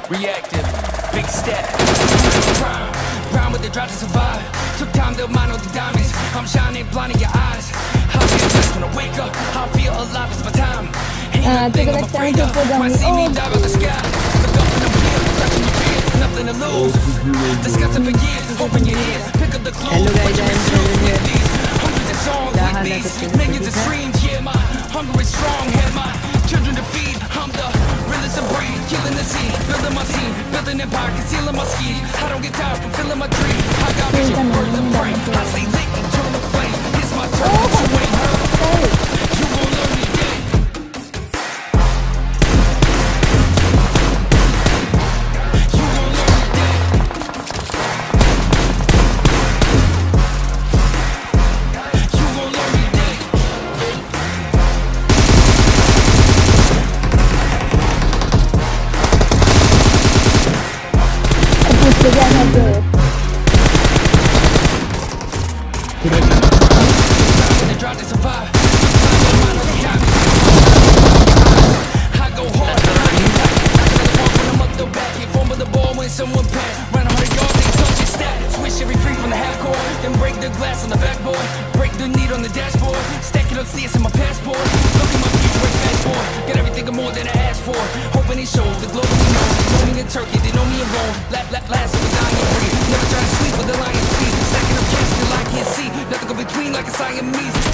reactive, big step. Grind with the drive to survive. Took time to mine all the diamonds. I'm shining blind in your eyes. I feel blessed when I wake up. I feel alive, it's my time. Ain't nothing I'm afraid of. Might see me dive out the sky. Look up and I'm here, touching your fears. Nothing to lose. Discussing for years. Open your ears. Pick up the clues. Put your shoes with these. Hundreds of songs like these. Millions of streams. Yeah, my hunger is strong. Had my children to feed. I'm the realest of breed. Killing the scene. Building my team. Building empire. Concealing my schemes. I don't get tired from filling my dream. I got vision. Words of brain. I stay lit and turn the flame. It's my turn. You ain't heard. You gon' learn today. Someone pass, run 100 yards, they touch your stat. Swish every free from the half court, then break the glass on the backboard. Break the need on the dashboard, stack it up, see it's in my passport. Look at my future, way fast forward. Got everything and more than I asked for. Hoping it shows, the globe we know. They know me in Turkey, they know me in Rome. Last of the dying breed. Never try to sleep with the lion's feet. Stacking up cash till I can't see. Nothing go between like a Siamese.